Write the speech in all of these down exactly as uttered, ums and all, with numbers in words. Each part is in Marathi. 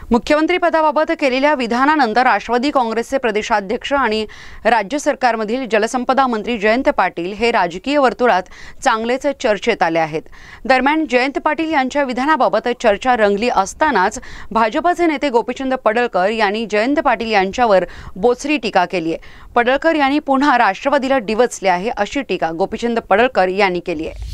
मुख्यमंत्री पदाबाबत केलेल्या विधानानंतर राष्ट्रवादी काँग्रेसचे प्रदेशाध्यक्ष आणि राज्य सरकारमधील जलसंपदा मंत्री जयंत पाटील हे राजकीय वर्तुळात चांगलेच चर्चेत आले आहेत। दरम्यान जयंत पाटील यांच्या विधानाबाबत चर्चा रंगली असतानाच भाजपचे नेते गोपीचंद पडळकर यांनी जयंत पाटील यांच्यावर बोचरी टीका केली आहे। पडळकर यांनी पुन्हा राष्ट्रवादीला डिवचले आहे अशी टीका गोपीचंद पडळकर यांनी केली आहे।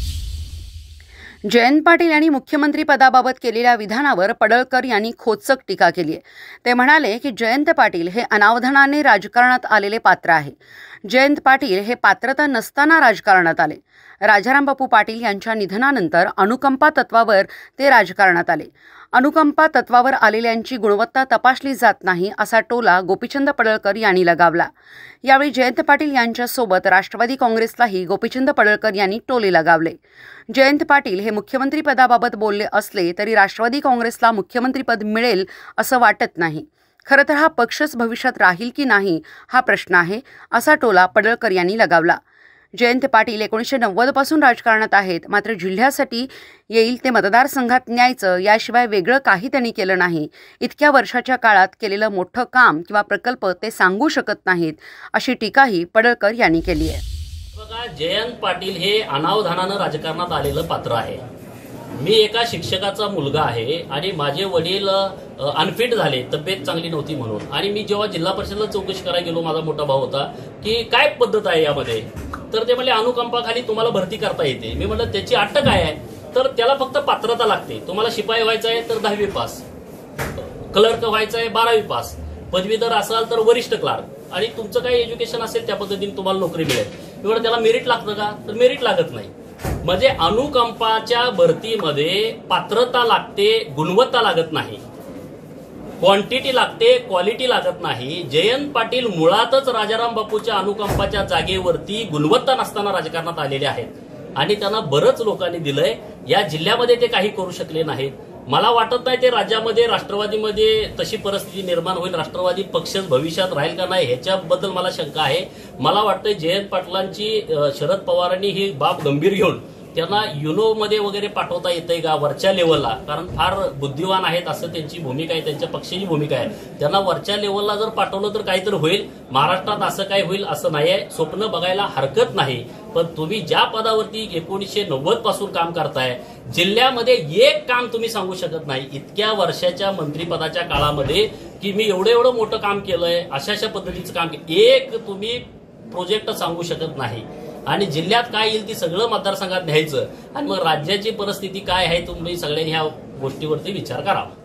जयंत पाटील यांनी मुख्यमंत्री पदाबाबत केलेल्या विधानावर पडळकर यांनी खोचक टीका केली आहे। ते म्हणाले की जयंत पाटील हे अनावधानाने राजकारणात आलेले पात्र आहे। जयंत पाटील हे पात्रता नसताना राजकारणात आले। राजाराम बापू पाटील यांच्या निधनानंतर अनुकंपा तत्वावर ते राजकारणात आले। अनुकंपा तत्वावर आलेल्यांची गुणवत्ता तपासली जात नाही असा टोला गोपीचंद पडळकर यांनी लगावला। यावेळी जयंत पाटील यांच्यासोबत राष्ट्रवादी काँग्रेसलाही गोपीचंद पडळकर यांनी टोले लगावले। जयंत पाटील हे मुख्यमंत्री पदाबाबत बोलले असले तरी राष्ट्रवादी काँग्रेसला मुख्यमंत्रीपद मिळेल असं वाटत नाही। खरं तर हा पक्षच भविष्यात राहील की नाही हा प्रश्न आहे असा टोला पडळकर यांनी लगावला। जयंत पाटील एकोणीसशे नव्वद पासून राजकारणात आहेत, मात्र जिल्ह्यासाठी येईल ते मतदारसंघात न्यायचं याशिवाय वेगळं काही त्यांनी केलं नाही। इतक्या वर्षाच्या काळात केलेलं मोठं काम किंवा प्रकल्प ते सांगू शकत नाहीत अशी टीकाही पडळकर यांनी केली आहे। बघा, जयंत पाटील हे अनावधानानं राजकारणात आलेलं पात्र आहे। मी एका शिक्षकाचा मुलगा आहे आणि माझे वडील अनफिट झाले, तब्येत चांगली नव्हती म्हणून। आणि मी जेव्हा जिल्हा परिषदेला चौकशी करायला गेलो, माझा मोठा भाऊ होता की काय पद्धत आहे यामध्ये, तर ते म्हणले अनुकंपाखाली तुम्हाला भरती करता येते। मी म्हटलं त्याची अट काय आहे, तर त्याला फक्त पात्रता लागते। तुम्हाला शिपाई व्हायचं आहे तर दहावी पास, क्लर्क व्हायचं आहे बारावी पास, पदवीधर असाल तर वरिष्ठ क्लार्क, आणि तुमचं काही एज्युकेशन असेल त्या पद्धतीने तुम्हाला नोकरी मिळेल। मी म्हटलं त्याला मेरिट लागतं का, तर मेरिट लागत नाही। म्हणजे अनुकंपाच्या भरतीमध्ये पात्रता लागते, गुणवत्ता लागत नाही, क्वांटिटी लागते, क्वालिटी लागत नाही। जयंत पाटील मुळातच राजाराम बापूच्या अनुकंपाच्या जागेवरती गुणवत्ता नसताना राजकारणात आलेले आहेत आणि त्यांना बरंच लोकांनी दिलंय। या जिल्ह्यामध्ये ते काही करू शकले नाहीत। मला वाटत नाही ते राज्यामध्ये राष्ट्रवादीमध्ये तशी परिस्थिती निर्माण होईल। राष्ट्रवादी पक्षच भविष्यात राहील का नाही ह्याच्याबद्दल मला शंका आहे। मला वाटतं जयंत पाटलांची शरद पवारांनी ही बाब गंभीर घेऊन त्यांना युनो मध्ये वगैरे पाठवता येतंय का वरच्या लेवलला, कारण फार बुद्धिवान आहेत असं त्यांची भूमिका आहे, त्यांच्या पक्षाची भूमिका आहे। त्यांना वरच्या लेवलला जर पाठवलं तर काहीतरी होईल। महाराष्ट्रात असं काय होईल असं नाहीये, स्वप्न बघायला हरकत नाही। पण तुम्ही ज्या पदावरती एकोणीसशे नव्वद पासून काम करताय, जिल्ह्यामध्ये एक काम तुम्ही सांगू शकत नाही इतक्या वर्षाच्या मंत्रिपदाच्या काळामध्ये की मी एवढं एवढं मोठं काम केलंय, अशा अशा पद्धतीचं काम, एक तुम्ही प्रोजेक्ट सांगू शकत नाही। आणि जिल्ह्यात काय येईल ती सगळं मतदारसंघात न्यायचं आणि मग राज्याची परिस्थिती काय आहे तुम्ही सगळ्यांनी ह्या गोष्टीवरती विचार करावा।